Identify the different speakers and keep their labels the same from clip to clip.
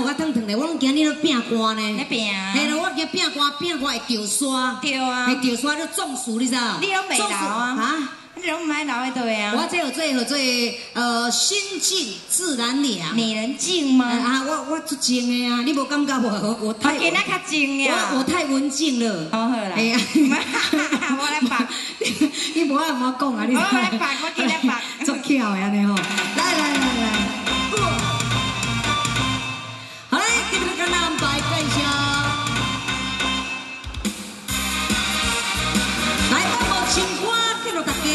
Speaker 1: 互我烫烫咧，我拢今日咧拼歌呢。
Speaker 2: 咧拼啊！
Speaker 1: 嘿啦，我今拼歌会掉沙。
Speaker 2: 对啊。
Speaker 1: 会掉沙就中暑，你知道？
Speaker 2: 你拢袂流啊？
Speaker 1: 啊？
Speaker 2: 你拢唔爱流的对啊？
Speaker 1: 我这有做心静自然凉。
Speaker 2: 你能静吗？
Speaker 1: 啊，我足静的啊，你无感觉我太？
Speaker 2: 今仔较静呀。
Speaker 1: 我太文静了。
Speaker 2: 好好啦。
Speaker 1: 哎呀，
Speaker 2: 我来拔。
Speaker 1: 你无爱我讲啊？你。
Speaker 2: 我来拔，我今日拔。
Speaker 1: 足巧的安尼吼。来。好嘞，今日跟咱安排介绍。来，我无唱歌，记录大家。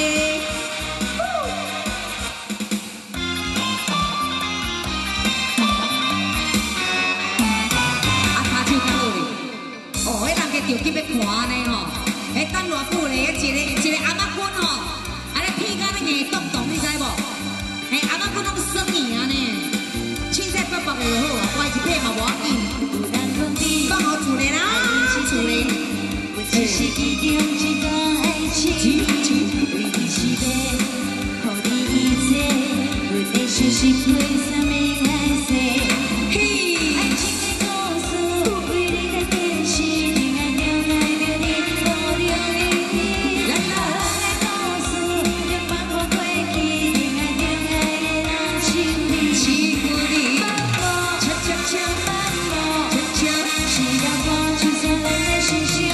Speaker 1: 啊，骹手较好咧。哦，迄人家着急要看呢吼。迄等偌久咧，一个阿妈棍吼，安尼屁甲咧硬动动，你知无？嘿，阿妈棍拢酸硬呢。凊彩白白就好啊，歪一片嘛无要紧。放好厝咧啦，厝咧。只是其中一段爱情，为你是要，予你一切，为你学习为什么爱惜。爱情的故事，为你的电视，爱着你，无着你。人的故事，着放我过去，爱着爱的人像你。欺负你，恰，恰，是阳光驱散人的心胸。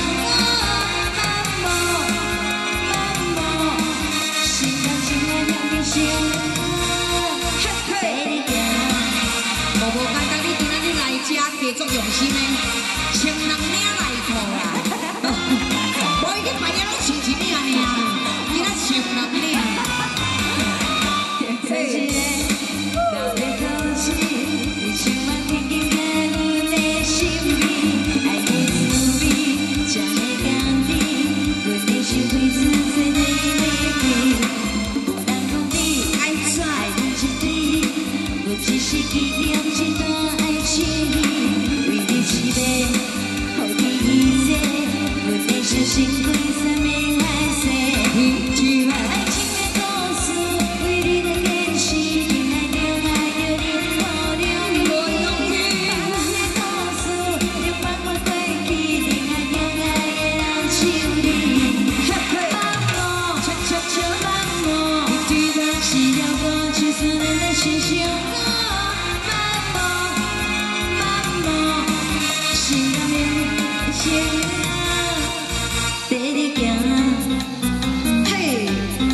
Speaker 1: 无简单，你今仔日来遮加足用心的，千人领来套啦。无伊去别个拢穿一领尔，今仔千人领。老的空气，你充满天经在阮的心里，爱的滋味，才会甘甜，阮的心会自在的玫瑰。有人讲你爱怎爱你一滴，我只是其中一段爱情，为你是要，予你一切，阮的小心为什么爱惜？爱情的故事，为你的练习，爱着你，无用你。爱情的故事，着放我过去，爱着爱的人像你。恰，慢摸，是阳光驱散人的心胸。带你行，嘿，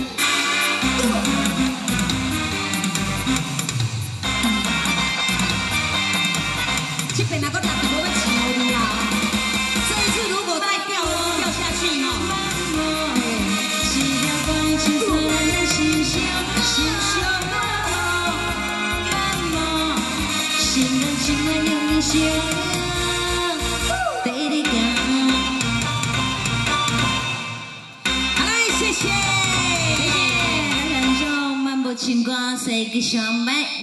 Speaker 1: 这边那个人我要笑你啦！这一次如果再掉下去哦，是阳光驱散人的心胸，心人用你想。谢谢，咱就漫步星光，谁给上麦？